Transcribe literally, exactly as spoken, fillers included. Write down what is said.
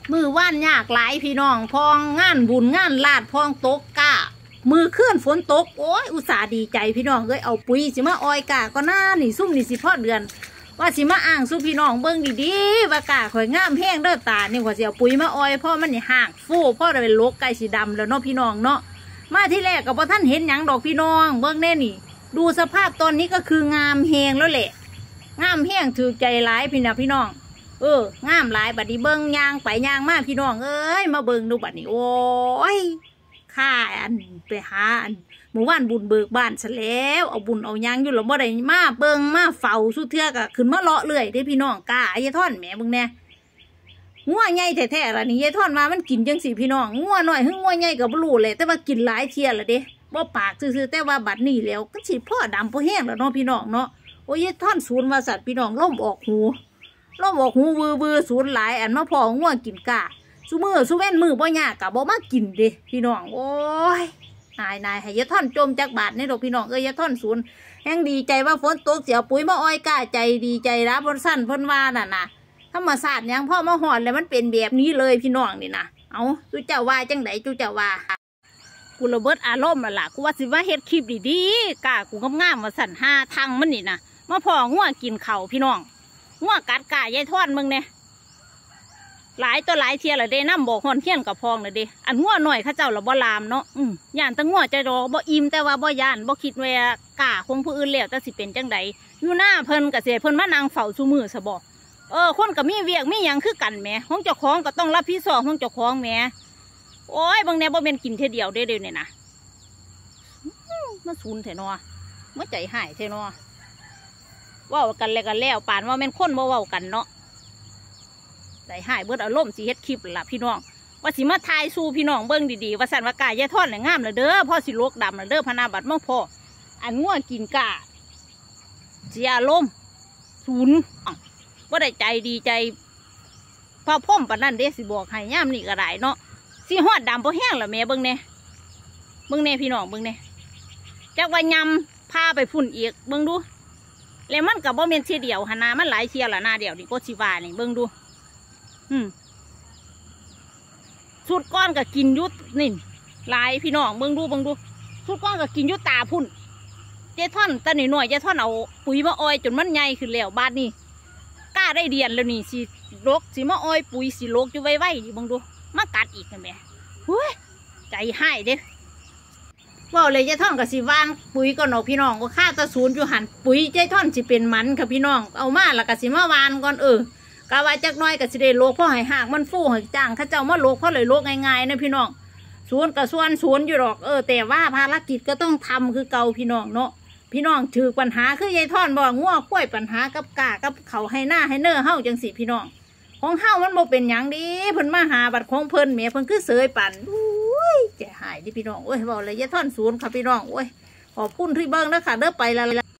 มือว่านยากหลายพี่น้องพองงานบุญงานลาดพองตกกะมือเคลื่อนฝนตกโอ้ยอุตส่าห์ดีใจพี่น้องเอ้ยเอาปุ๋ยสิมาออยกะก็น่านี่ซุ่มนี่สิพอดเดือนว่าสิมาอ่างสู้พี่น้องเบิ้งดีๆว่ากะข่อยงามแห้งเด้อตานี่ว่าสิเอาปุ๋ยมาออยพ่อมันนี่ห่างฟูพ่อจะเป็นโรคไก่สีดำแล้วเนาะพี่น้องเนาะมาที่แรกกับพ่อท่านเห็นหยังดอกพี่น้องเบิ้งแน่นี่ดูสภาพตอนนี้ก็คืองามแห้งแล้วแหละงามแห้งถือใจร้ายพี่นะพี่น้องเอองามหลายบัดนี้เบิ้งยางไปยางมาพี่น้องเอ้ยมาเบิ้งดูบัดนี้โอ้ยข้าอันไปหาอันหมู่บ้านบุญเบิกบ้านซะแล้วเอาบุญเอายางอยู่หรอบ่ได้มาเบิ้งมาเฝ้าสุเทือกะขึ้นมาเลาะเลื่อยได้พี่น้องกาไอ้ท่อนแหมเบิ้งแน่งัวใหญ่แท้ๆล่ะนี่ยายท่อนมามันกินจังสิพี่น้องงัวหน่อยหึ่งงัวใหญ่กับบ่รู้เลยแต่ว่ากินหลายเที่ยละเด้บ่ปากซื่อๆแต่ว่าบัดนี้แล้วก็สิพ่อดำพ่อแห้งแล้วเนาะพี่น้องเนาะโอ้ยยายท่อนศูนย์ว่าสัตว์พี่น้องล่มออกหูล่มออกหูวือวือศูนย์หลายอันมาพองัวกินกาซุมือซุแว่นมือบ่ยากกะบ่มากินเด้พี่น้องโอ้ยนายนายให้ยายท่อนจมจากบาทนี่ดอกพี่น้องเอ้ยยายท่อนศูนย์แห้งดีใจว่าฝนตกเสียปุ๋ยมาอ้อยกาใจดีใจรับพ้นสั้นพ้นว่าน่ะนะธรรมศาสตร์ยังพ่อมาหอนแล้วมันเป็นแบบนี้เลยพี่น้องนี่นะเอาจูเจ้าว่าจังไหนจูเจ้าว่ากูระเบิดอารมณ์ละล่ะกูว่าสิว่าเฮ็ดคลิปดีๆกากูงามๆมาสั่นห้าทางมันนี่นะมาพองัวกินเข่าพี่น้องงัวกัดกายายท่อนมึงเนี่ยหลายตัวหลายเทียละเด้น้ำบอกหอนเทียนกับพองเลยเด้อันงัวหน่อยข้าเจ้าละบ่ลามเนาะอืมย่านตั้งงัวใจรอบ่อิ่มแต่ว่าบ่ย่านบ่คิดว่ากาคงผู้อื่นแล้วแต่สิเป็นจังใดอยู่หน้าเพิ่นกะเสียเพิ่นมานางเฝ้าซูมือซะบ่เออคนกับมีเวียกมีหยังคือกันแหมห้องเจ้าของก็ต้องรับผิดชอบห้องเจ้าของแหมโอ้ยบางแนวบ่เป็นกินเท่เดียวเด้เด้เนี่ยนะมาซูนเถอะเนาะมาใจหายเถอะเนาะว่ากันแล้วกันแล้วป่านว่าเป็นคนบ่เว้ากันเนาะใจหายเบิดอารมณ์สิเฮ็ดคลิปล่ะพี่น้องว่าสิมาทายสู้พี่น้องเบิ่งดีๆว่าสั่นว่ากายายท่อนเนี่ยงามเลยเด้อพ่อสิโลกดำเลยเด้อพนาบัดมั่งพ่ออันง่วงกินกาเสียอารมณ์ศูนย์ว่าได้ใจดีใจพอพ่อมปานนั่นเด้สิบอกให้ย่ามนี่ก็ได้เนาะสิหอดดำพอแห้งละแม่เบิ่งเน่เบิ่งเน่พี่น้องเบิ่งเน่จักว่ายำพาไปพุ่นอีกเบิ่งดูแล้วมันกับบ่เมนเชียเดียวหนามันหลายเชียละหน้าเดียวนี่ก็ชิวานี่เบิ่งดูอืมสุดก้อนกับกินยุดนี่หลายพี่น้องเบิ่งดูเบิ่งดูสุดก้อนกับกินยุดตาพุ่นเจ้าท่อนตาหน่อยหน่อยเจ้าท่อนเอาปุ๋ยมาอ้อยจนมันใหญ่ขึ้นแล้วบาดนี่กล้าได้เดียนแล้วนี่สิลกสิมาอ้อยปุ๋ยสิลกอยู่ไว้ไว้ดิเบิ่งดูมากัดอีกกันแม่เฮ้ยใจให้เด้ว่าเลยเจ้าท่อนกับสิวางปุ๋ยก่อนเนาะพี่น้องก็ค่าตะศูนย์อยู่หันปุ๋ยเจ้าท่อนสิเป็นมันค่ะพี่น้องเอามาแล้วก็สิมาวานก่อนเออกะว่าจักน้อยกับสิได้โลกพ่อให้หากมันฟูให้จ้างข้าเจ้ามาโลกพ่อเลยโลกง่ายๆนะพี่น้องศูนย์กับส่วนศูนย์อยู่หรอกเออแต่ว่าภารกิจก็ต้องทำคือเก่าพี่น้องเนาะพี่น้องถือปัญหาคือยายท่อนบอกง้อคุ้ยปัญหากับกากับเขาให้หน้าให้เนื้อเฮ้าจังสิพี่น้องของเฮ้ามันโมเป็นอย่างดีเพิ่นมาหาบัดของเพิ่นเมียเพิ่นคือเสยปั่นอุ้ยแก่หายดิพี่น้องโอ้ยบอกเลยยายท่อนศูนย์ค่ะพี่น้องโอ้ยขอบคุณที่เบิ้งนะค่ะเด้อไปละ